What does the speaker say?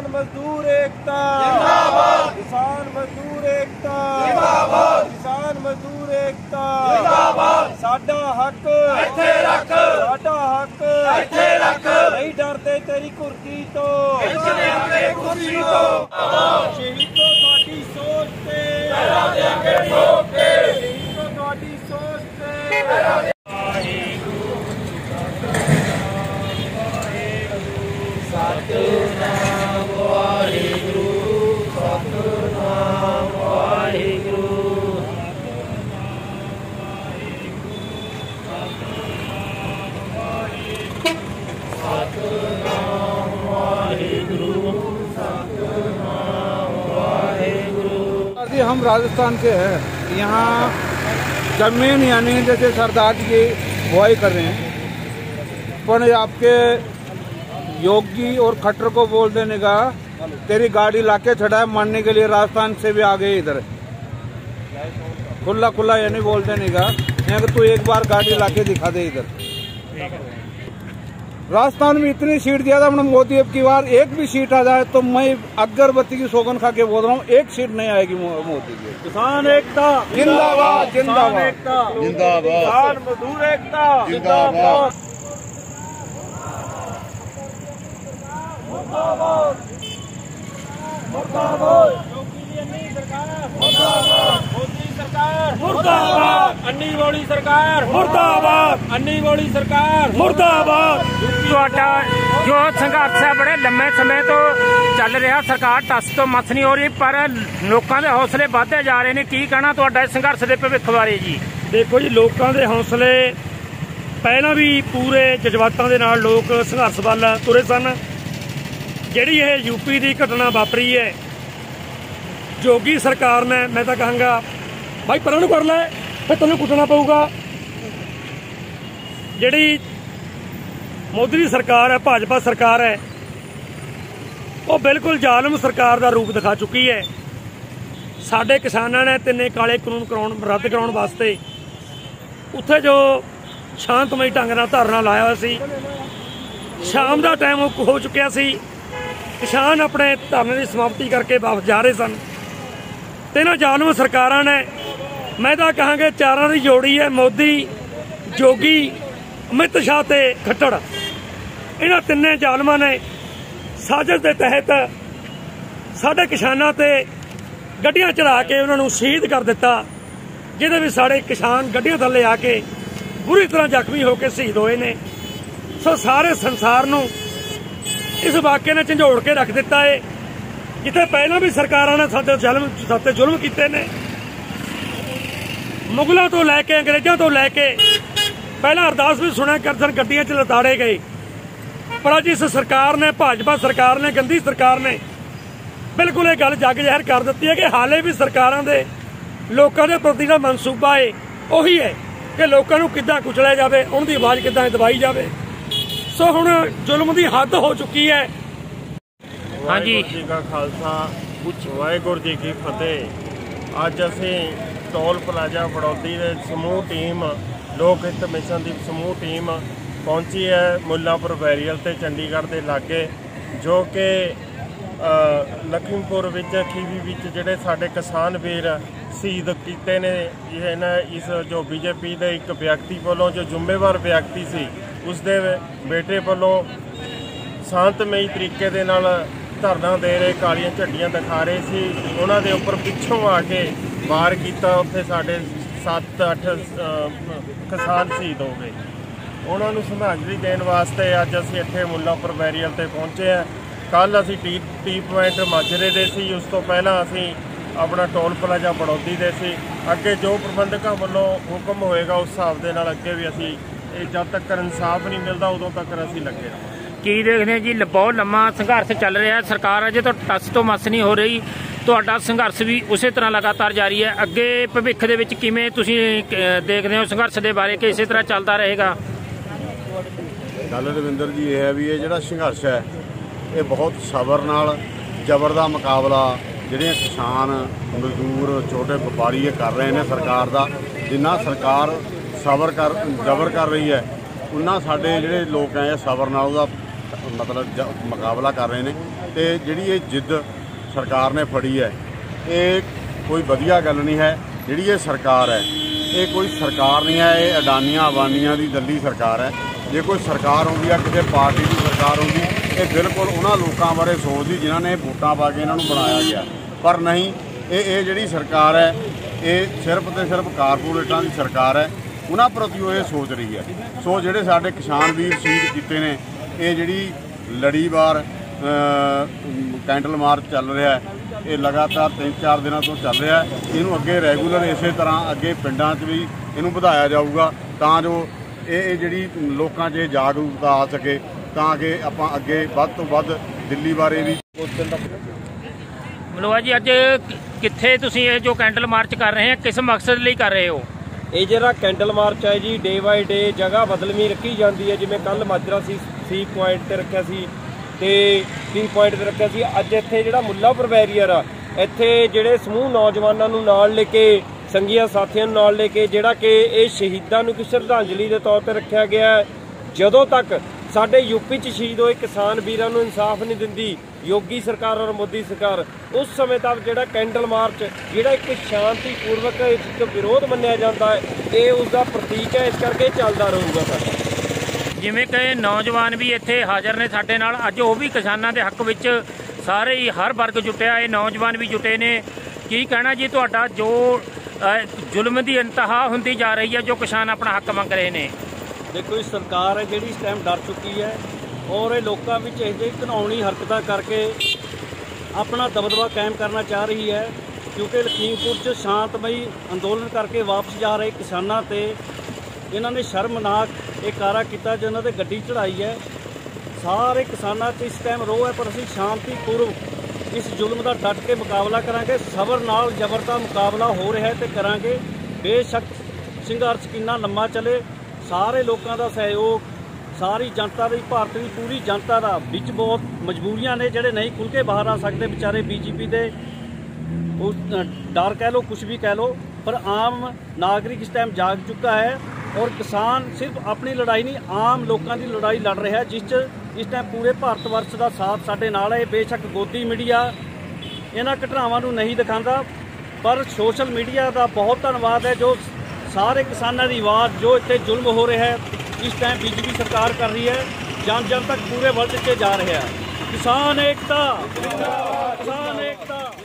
किसान मजदूर एकता जिंदाबाद, किसान मजदूर एकता जिंदाबाद, किसान मजदूर एकता जिंदाबाद। साडा हक इत्थे रख, साडा हक इत्थे रख, नहीं डरते तेरी कुर्सी तो, नहीं डरते कुर्सी तो। शहीदों तुहाडी सोच ते पहरा देंगे ठोक के, शहीदों तुहाडी सोच ते पहरा दे। सतनाम वाहिगुरु, सतनाम वाहिगुरु, सतनाम वाहिगुरु, सतनाम वाहिगुरु। हम राजस्थान से हैं। यहाँ जमीन यानी जैसे सरदार जी की बुआई कर रहे हैं, पर आपके योगी और खट्टर को बोल देने का तेरी गाड़ी लाके चढ़ाए मारने के लिए राजस्थान से भी आ गए इधर, खुला खुला ये नहीं बोल देने का तू एक बार गाड़ी लाके दिखा दे इधर। राजस्थान में इतनी सीट दिया था हमने मोदी, अब की बार एक भी सीट आ जाए तो मैं अगरबत्ती की सौगंध खा के बोल रहा हूँ, एक सीट नहीं आएगी मोदी की। किसान एकता जिंदाबाद, जिंदाबाद, जिंदाबाद, किसान मजदूर एकता जिंदाबाद, मुर्दाबाद, मुर्दाबाद, मोदी सरकार मुर्दाबाद, अन्नी वाली सरकार मुर्दाबाद, अन्नी वाली सरकार मुर्दाबाद। ਤੁਹਾਡਾ ਜੋ ਸੰਘਰਸ਼ ਹੈ ਬੜੇ ਲੰਮੇ ਸਮੇਂ ਤੋਂ ਚੱਲ ਰਿਹਾ, ਸਰਕਾਰ ਟੱਸ ਤੋਂ ਮੱਥ ਨਹੀਂ ਹੋ ਰਹੀ, ਪਰ ਲੋਕਾਂ ਦੇ ਹੌਸਲੇ ਵਧਦੇ ਜਾ ਰਹੇ ਨੇ। ਕੀ ਕਹਿਣਾ ਤੁਹਾਡਾ ਇਸ ਸੰਘਰਸ਼ ਦੇ ਭਵਿੱਖ ਬਾਰੇ ਜੀ? ਦੇਖੋ ਜੀ, ਲੋਕਾਂ ਦੇ ਹੌਸਲੇ ਪਹਿਲਾਂ ਵੀ ਪੂਰੇ ਜਜ਼ਬਾਤਾਂ ਦੇ ਨਾਲ ਲੋਕ ਸੰਘਰਸ਼ ਵੱਲ ਤੁਰੇ ਸਨ। ਜਿਹੜੀ ਇਹ यूपी ਦੀ ਘਟਨਾ ਵਾਪਰੀ ਹੈ, ਜੋਗੀ ਸਰਕਾਰ ਨੇ, ਮੈਂ ਤਾਂ ਕਹਾਂਗਾ ਭਾਈ ਪਰਾਂ ਨੂੰ ਕਰ ਲੈ, ਫਿਰ ਤੈਨੂੰ ਕੁੱਟਣਾ ਪਊਗਾ। ਜਿਹੜੀ ਮੋਦੀ ਦੀ ਸਰਕਾਰ ਹੈ, ਭਾਜਪਾ ਸਰਕਾਰ ਹੈ, ਉਹ ਬਿਲਕੁਲ ਜ਼ਾਲਮ ਸਰਕਾਰ ਦਾ ਰੂਪ ਦਿਖਾ ਚੁੱਕੀ ਹੈ। ਸਾਡੇ ਕਿਸਾਨਾਂ ਨੇ ਤਿੰਨੇ ਕਾਲੇ ਕਾਨੂੰਨ ਰੱਦ ਕਰਾਉਣ ਵਾਸਤੇ ਉੱਥੇ ਜੋ ਸ਼ਾਂਤਮਈ ਢੰਗ ਨਾਲ ਧਰਨਾ ਲਾਇਆ ਹੋਇਆ ਸੀ, ਸ਼ਾਮ ਦਾ ਟਾਈਮ ਹੋ ਚੁੱਕਿਆ ਸੀ, ਕਿਸਾਨ ਆਪਣੇ ਧਰਨੇ ਦੀ ਸਮਾਪਤੀ ਕਰਕੇ ਵਾਪਸ ਜਾ ਰਹੇ ਸਨ। ਤੇ ਇਹਨਾਂ ਜ਼ਾਲਮ ਸਰਕਾਰਾਂ ਨੇ, ਮੈਂ ਤਾਂ ਕਹਾਂਗੇ ਚਾਰਾਂ ਦੀ ਜੋੜੀ ਹੈ, ਮੋਦੀ, ਜੋਗੀ, ਅਮਿਤ ਸ਼ਾਹ ਤੇ ਖੱਟੜ। ਇਹਨਾਂ ਤਿੰਨੇ ਜ਼ਾਲਮਾਂ ਨੇ ਸਾਜ਼ਿਸ਼ ਦੇ ਤਹਿਤ ਸਾਡੇ ਕਿਸਾਨਾਂ ਤੇ ਗੱਡੀਆਂ ਚੜਾ ਕੇ ਉਹਨਾਂ ਨੂੰ ਸ਼ਹੀਦ ਕਰ ਦਿੱਤਾ, ਜਿਹਦੇ ਵਿੱਚ ਸਾਡੇ ਕਿਸਾਨ ਗੱਡੀਆਂ ਥੱਲੇ ਆ ਕੇ ਬੁਰੀ ਤਰ੍ਹਾਂ ਜ਼ਖਮੀ ਹੋ ਕੇ ਸ਼ਹੀਦ ਹੋਏ ਨੇ। ਸੋ ਸਾਰੇ ਸੰਸਾਰ ਨੂੰ ਇਸ ਵਾਕਿਏ ਨੇ ਝੰਜੋੜ ਕੇ ਰੱਖ ਦਿੱਤਾ ਹੈ, ਜਿੱਥੇ ਪਹਿਲਾਂ ਵੀ ਸਰਕਾਰਾਂ ਨੇ ਸਾਡੇ ਜ਼ੁਲਮ ਕੀਤੇ ਨੇ। ਮੁਗਲਾਂ ਤੋਂ ਲੈ ਕੇ ਅੰਗਰੇਜ਼ਾਂ ਤੋਂ ਲੈ ਕੇ ਪਹਿਲਾਂ ਅਰਦਾਸ ਵੀ ਸੁਣਿਆ ਕਰਦੇ, ਗੱਡੀਆਂ 'ਚ ਲਤਾੜੇ ਗਏ, ਪਰ ਅੱਜ ਇਸ ਸਰਕਾਰ ਨੇ, ਭਾਜਪਾ ਸਰਕਾਰ ਨੇ, ਗੰਦੀ ਸਰਕਾਰ ਨੇ ਬਿਲਕੁਲ ਇਹ ਗੱਲ ਜੱਗ ਜ਼ਾਹਿਰ ਕਰ ਦਿੱਤੀ ਹੈ ਕਿ ਹਾਲੇ ਵੀ ਸਰਕਾਰਾਂ ਦੇ ਲੋਕਾਂ ਦੇ ਪ੍ਰਤੀ ਦਾ ਮਨਸੂਬਾ ਹੈ ਉਹੀ ਹੈ ਕਿ ਲੋਕਾਂ ਨੂੰ ਕਿੱਦਾਂ ਕੁਚਲਿਆ ਜਾਵੇ, ਉਹਨਾਂ ਦੀ ਆਵਾਜ਼ ਕਿੱਦਾਂ ਦਬਾਈ ਜਾਵੇ। ਸੋ ਹੁਣ ਜ਼ੁਲਮ ਦੀ ਹੱਦ ਹੋ ਚੁੱਕੀ ਹੈ। ਹਾਂਜੀ ਜੀ ਕਾ ਖਾਲਸਾ, ਵਾਹਿਗੁਰੂ ਜੀ ਕੀ ਫਤਿਹ। ਅੱਜ ਅਸੀਂ ਟੋਲ ਪਲਾਜ਼ਾ ਬੜੌਦੀ ਦੇ ਸਮੂਹ ਟੀਮ, ਲੋਕ ਹਿੱਤ ਮਿਸ਼ਨ ਦੀ ਸਮੂਹ ਟੀਮ ਪਹੁੰਚੀ ਹੈ ਮੁੱਲਾਂਪੁਰ ਬੈਰੀਅਲ ਤੇ ਚੰਡੀਗੜ੍ਹ ਦੇ ਲਾਗੇ, ਜੋ ਕਿ ਲਖੀਮਪੁਰ ਵਿੱਚ ਖੀਵੀ ਵਿੱਚ ਜਿਹੜੇ ਸਾਡੇ ਕਿਸਾਨ ਵੀਰ ਸ਼ਹੀਦ ਕੀਤੇ ਨੇ। ਇਸ ਜੋ ਬੀਜੇਪੀ ਦੇ ਇੱਕ ਵਿਅਕਤੀ ਵੱਲੋਂ, ਜੋ ਜ਼ਿੰਮੇਵਾਰ ਵਿਅਕਤੀ ਸੀ, ਉਸਦੇ ਬੇਟੇ ਵੱਲੋਂ ਸ਼ਾਂਤਮਈ ਤਰੀਕੇ ਦੇ ਨਾਲ ਧਰਨਾ ਦੇ ਰਹੇ, ਕਾਲੀਆਂ ਝੰਡੀਆਂ ਦਿਖਾ ਰਹੇ ਸੀ, ਉਹਨਾਂ ਦੇ ਉੱਪਰ ਪਿੱਛੋਂ ਆ ਕੇ ਵਾਰ ਕੀਤਾ। ਉੱਥੇ ਸਾਡੇ 7-8 ਕਿਸਾਨ ਸ਼ਹੀਦ ਹੋ ਗਏ। ਉਹਨਾਂ ਨੂੰ ਸ਼ਰਧਾਂਜਲੀ ਦੇਣ ਵਾਸਤੇ ਅੱਜ ਅਸੀਂ ਇੱਥੇ ਮੁੱਲਾਂਪੁਰ ਬੈਰੀਅਲ ਤੇ ਪਹੁੰਚੇ ਹਾਂ। ਕੱਲ੍ਹ ਅਸੀਂ ਟੀ ਪੁਆਇੰਟ ਮਾਜਰੇ ਦੇ ਸੀ, ਉਸ ਤੋਂ ਪਹਿਲਾਂ ਅਸੀਂ ਆਪਣਾ ਟੋਲ ਪਲਾਜ਼ਾ ਬੜੌਦੀ ਦੇ ਸੀ। ਅੱਗੇ ਜੋ ਪ੍ਰਬੰਧਕਾਂ ਵੱਲੋਂ ਹੁਕਮ ਹੋਏਗਾ ਉਸ ਹਿਸਾਬ ਦੇ ਨਾਲ ਅੱਗੇ ਵੀ ਅਸੀਂ, ਜਦ ਤੱਕ ਇਨਸਾਫ ਨਹੀਂ ਮਿਲਦਾ ਉਦੋਂ ਤੱਕ ਅਸੀਂ ਲੱਗੇ ਰਹਾਂਗੇ। ਕੀ ਦੇਖਦੇ ਜੀ, ਬਹੁਤ ਲੰਮਾ ਸੰਘਰਸ਼ ਚੱਲ ਰਿਹਾ, ਸਰਕਾਰ ਅਜੇ ਤੋਂ ਟੱਸ ਤੋਂ ਮੱਸ ਨਹੀਂ ਹੋ ਰਹੀ, ਤੁਹਾਡਾ ਸੰਘਰਸ਼ ਵੀ ਉਸੇ ਤਰ੍ਹਾਂ ਲਗਾਤਾਰ ਜਾਰੀ ਹੈ। ਅੱਗੇ ਭਵਿੱਖ ਦੇ ਵਿੱਚ ਕਿਵੇਂ ਤੁਸੀਂ ਦੇਖਦੇ ਹੋ ਸੰਘਰਸ਼ ਦੇ ਬਾਰੇ, ਕਿ ਇਸੇ ਤਰ੍ਹਾਂ ਚੱਲਦਾ ਰਹੇਗਾ? ਗੱਲ ਰਵਿੰਦਰ ਜੀ ਇਹ ਹੈ ਵੀ ਇਹ ਜਿਹੜਾ ਸੰਘਰਸ਼ ਹੈ ਇਹ ਬਹੁਤ ਸਬਰ ਨਾਲ ਜ਼ਬਰ ਦਾ ਮੁਕਾਬਲਾ ਜਿਹੜੇ ਕਿਸਾਨ, ਮਜ਼ਦੂਰ, ਛੋਟੇ ਵਪਾਰੀ ਇਹ ਕਰ ਰਹੇ ਨੇ ਸਰਕਾਰ ਦਾ। ਜਿੰਨਾ ਸਰਕਾਰ ਜ਼ਬਰ ਕਰ ਰਹੀ ਹੈ, ਉਹਨਾਂ ਸਾਡੇ ਜਿਹੜੇ ਲੋਕ ਹੈ ਸਬਰ ਨਾਲ ਉਹਦਾ ਮਤਲਬ ਮੁਕਾਬਲਾ ਕਰ ਰਹੇ ਨੇ। ਤੇ ਜਿਹੜੀ ਇਹ ਜਿੱਦ ਸਰਕਾਰ ਨੇ ਫੜੀ ਹੈ ਇਹ ਕੋਈ ਵਧੀਆ ਗੱਲ ਨਹੀਂ ਹੈ। ਜਿਹੜੀ ਇਹ ਸਰਕਾਰ ਹੈ ਇਹ ਕੋਈ ਸਰਕਾਰ ਨਹੀਂ ਹੈ, ਇਹ ਅਡਾਨੀਆਂ ਅਬਾਨੀਆਂ ਦੀ ਦੱਲੀ ਸਰਕਾਰ ਹੈ। ਜੇ ਕੋਈ ਸਰਕਾਰ ਆਉਂਦੀ ਆ ਕਿਸੇ ਪਾਰਟੀ ਦੀ ਸਰਕਾਰ ਆਉਂਦੀ ਇਹ ਬਿਲਕੁਲ ਉਹਨਾਂ ਲੋਕਾਂ ਬਾਰੇ ਸੋਚਦੀ ਜਿਨ੍ਹਾਂ ਨੇ ਵੋਟਾਂ ਪਾ ਕੇ ਇਹਨਾਂ ਨੂੰ ਬਣਾਇਆ ਗਿਆ, ਪਰ ਨਹੀਂ ਇਹ ਜਿਹੜੀ ਸਰਕਾਰ ਹੈ ਇਹ ਸਿਰਫ ਤੇ ਸਿਰਫ ਕਾਰਪੋਰੇਟਾਂ ਦੀ ਸਰਕਾਰ ਹੈ, ਉਹਨਾਂ ਪ੍ਰਤੀ ਉਹ ਇਹ ਸੋਚ ਰਹੀ ਹੈ। ਸੋ ਜਿਹੜੇ ਸਾਡੇ ਕਿਸਾਨ ਵੀਰ ਸ਼ਹੀਦ ਕੀਤੇ ਨੇ, ਇਹ ਜਿਹੜੀ ਲੜੀਵਾਰ ਕੈਂਡਲ ਮਾਰਚ ਚੱਲ ਰਿਹਾ ਹੈ ਇਹ ਲਗਾਤਾਰ 3-4 ਦਿਨਾਂ ਤੋਂ ਚੱਲ ਰਿਹਾ ਹੈ। ਇਹਨੂੰ ਅੱਗੇ ਰੈਗੂਲਰ ਇਸੇ ਤਰ੍ਹਾਂ ਅੱਗੇ ਪਿੰਡਾਂ 'ਚ ਵੀ ਇਹਨੂੰ ਵਧਾਇਆ ਜਾਊਗਾ ਤਾਂ ਜੋ ਇਹ ਜਿਹੜੀ ਲੋਕਾਂ 'ਚ ਜਾਗਰੂਕਤਾ ਆ ਸਕੇ, ਤਾਂ ਕਿ ਆਪਾਂ ਅੱਗੇ ਵੱਧ ਤੋਂ ਵੱਧ ਦਿੱਲੀ ਬਾਰੇ ਵੀ ਮਨੋਜ ਜੀ ਅੱਜ ਕਿੱਥੇ ਤੁਸੀਂ ਇਹ ਜੋ ਕੈਂਡਲ ਮਾਰਚ ਕਰ ਰਹੇ ਹੋ, ਕਿਸ ਮਕਸਦ ਲਈ ਕਰ ਰਹੇ ਹੋ? ਇਹ ਜਿਹੜਾ ਕੈਂਡਲ ਮਾਰਚ ਹੈ ਜੀ ਡੇ ਬਾਈ ਡੇ ਜਗ੍ਹਾ ਬਦਲਵੀਂ ਰੱਖੀ ਜਾਂਦੀ ਹੈ। ਜਿਵੇਂ ਕੱਲ ਮਾਜਰਾ ਸੀ ਪੁਆਇੰਟ ਤੇ ਰੱਖਿਆ ਸੀ ਤੇ ਟੀ ਪੁਆਇੰਟ ਤੇ ਰੱਖਿਆ ਸੀ। ਅੱਜ ਇੱਥੇ ਜਿਹੜਾ ਮੁੱਲਾਪੁਰ ਬੈਰੀਅਰ ਆ ਇੱਥੇ ਜਿਹੜੇ ਸਮੂਹ ਨੌਜਵਾਨਾਂ ਨੂੰ ਨਾਲ ਲੈ ਕੇ ਸੰਗੀਆਂ ਸਾਥੀਆਂ ਨੂੰ ਨਾਲ ਲੈ ਕੇ ਜਿਹੜਾ ਕਿ ਇਹ ਸ਼ਹੀਦਾਂ ਨੂੰ ਇੱਕ ਸ਼ਰਧਾਂਜਲੀ ਦੇ ਤੌਰ ਤੇ ਰੱਖਿਆ ਗਿਆ ਹੈ। ਜਦੋਂ ਤੱਕ ਸਾਡੇ ਯੂਪੀ 'ਚ ਸ਼ਹੀਦ ਹੋਏ ਕਿਸਾਨ ਵੀਰਾਂ ਨੂੰ ਇਨਸਾਫ ਨਹੀਂ ਦਿੰਦੀ ਯੋਗੀ ਸਰਕਾਰ ਔਰ ਮੋਦੀ ਸਰਕਾਰ, ਉਸ ਸਮੇਂ ਤੱਕ ਜਿਹੜਾ ਕੈਂਡਲ ਮਾਰਚ ਜਿਹੜਾ ਇੱਕ ਸ਼ਾਂਤੀਪੂਰਵਕ ਇੱਕ ਵਿਰੋਧ ਮੰਨਿਆ ਜਾਂਦਾ ਹੈ ਇਹ ਉਸ ਦਾ ਪ੍ਰਤੀਕ ਹੈ। ਇਸ ਕਰਕੇ ਚੱਲਦਾ ਰਹੂਗਾ ਸਾਡਾ। ਜਿਵੇਂ ਕਿ ਨੌਜਵਾਨ ਵੀ ਇੱਥੇ ਹਾਜ਼ਰ ਨੇ ਸਾਡੇ ਨਾਲ, ਅੱਜ ਉਹ ਵੀ ਕਿਸਾਨਾਂ ਦੇ ਹੱਕ ਵਿੱਚ ਸਾਰੇ ਹੀ ਹਰ ਵਰਗ ਜੁਟਿਆ, ਇਹ ਨੌਜਵਾਨ ਵੀ ਜੁਟੇ ਨੇ। ਕੀ ਕਹਿਣਾ ਜੀ ਤੁਹਾਡਾ ਜੋ ਜ਼ੁਲਮ ਦੀ ਇੰਤਹਾ ਹੁੰਦੀ ਜਾ ਰਹੀ ਹੈ, ਜੋ ਕਿਸਾਨ ਆਪਣਾ ਹੱਕ ਮੰਗ ਰਹੇ ਨੇ? ਦੇਖੋ ਇਹ ਸਰਕਾਰ ਹੈ ਜਿਹੜੀ ਇਸ ਟਾਈਮ ਡਰ ਚੁੱਕੀ ਹੈ ਔਰ ਇਹ ਲੋਕਾਂ ਵਿੱਚ ਇਹ ਜਿਹੀ ਘਿਨਾਉਣੀ ਹਰਕਤਾਂ ਕਰਕੇ ਆਪਣਾ ਦਬਦਬਾ ਕਾਇਮ ਕਰਨਾ ਚਾਹ ਰਹੀ ਹੈ। ਕਿਉਂਕਿ ਲਖੀਮਪੁਰ 'ਚ ਸ਼ਾਂਤਮਈ ਅੰਦੋਲਨ ਕਰਕੇ ਵਾਪਸ ਜਾ ਰਹੇ ਕਿਸਾਨਾਂ ਤੇ ਇਹਨਾਂ ਨੇ ਸ਼ਰਮਨਾਕ ਇਹ ਕਾਰਾ ਕੀਤਾ ਜਿਨ੍ਹਾਂ ਤੇ ਗੱਡੀ ਚੜਾਈ ਹੈ। ਸਾਰੇ ਕਿਸਾਨਾਂ 'ਚ ਇਸ ਟਾਈਮ ਰੋਹ ਹੈ, ਪਰ ਅਸੀਂ ਸ਼ਾਂਤੀਪੂਰਵਕ ਇਸ ਜ਼ੁਲਮ ਦਾ ਡਟ ਕੇ ਮੁਕਾਬਲਾ ਕਰਾਂਗੇ। ਸਬਰ ਨਾਲ ਜ਼ਬਰ ਦਾ ਮੁਕਾਬਲਾ ਹੋ ਰਿਹਾ ਹੈ ਤੇ ਕਰਾਂਗੇ। ਬੇਸ਼ੱਕ ਸੰਘਰਸ਼ ਕਿੰਨਾ ਲੰਮਾ ਚੱਲੇ, ਸਾਰੇ ਲੋਕਾਂ ਦਾ ਸਹਿਯੋਗ, ਸਾਰੀ ਜਨਤਾ ਦੀ, ਭਾਰਤ ਦੀ ਪੂਰੀ ਜਨਤਾ ਦਾ। ਵਿੱਚ ਬਹੁਤ ਮਜਬੂਰੀਆਂ ਨੇ, ਜਿਹੜੇ ਨਹੀਂ ਖੁੱਲ੍ਹ ਕੇ ਬਾਹਰ ਆ ਸਕਦੇ ਵਿਚਾਰੇ ਬੀਜੇਪੀ ਦੇ ਉਹ ਡਰ ਕਹਿ ਲਓ, ਕੁਛ ਵੀ ਕਹਿ ਲਓ, ਪਰ ਆਮ ਨਾਗਰਿਕ ਇਸ ਟਾਈਮ ਜਾਗ ਚੁੱਕਾ ਹੈ ਔਰ ਕਿਸਾਨ ਸਿਰਫ ਆਪਣੀ ਲੜਾਈ ਨਹੀਂ ਆਮ ਲੋਕਾਂ ਦੀ ਲੜਾਈ ਲੜ ਰਿਹਾ ਹੈ, ਜਿਸ 'ਚ ਇਸ ਟਾਈਮ ਪੂਰੇ ਭਾਰਤ ਵਰਸ਼ ਦਾ ਸਾਥ ਸਾਡੇ ਨਾਲ ਹੈ। ਬੇਸ਼ੱਕ ਗੋਦੀ ਮੀਡੀਆ ਇਹਨਾਂ ਘਟਨਾਵਾਂ ਨੂੰ ਨਹੀਂ ਦਿਖਾਉਂਦਾ, ਪਰ ਸੋਸ਼ਲ ਮੀਡੀਆ ਦਾ ਬਹੁਤ ਧੰਨਵਾਦ ਹੈ ਜੋ ਸਾਰੇ ਕਿਸਾਨਾਂ ਦੀ ਆਵਾਜ਼ ਜੋ ਇੱਥੇ ਜ਼ੁਲਮ ਹੋ ਰਿਹਾ ਹੈ ਇਸ ਟਾਈਮ ਬੀਜੇਪੀ ਸਰਕਾਰ ਕਰ ਰਹੀ ਹੈ, ਜਨ ਜਨ ਤੱਕ ਪੂਰੇ ਵਰਲਡ 'ਚ ਜਾ ਰਿਹਾ ਹੈ। ਕਿਸਾਨ ਏਕਤਾ, ਕਿਸਾਨ ਏਕਤਾ।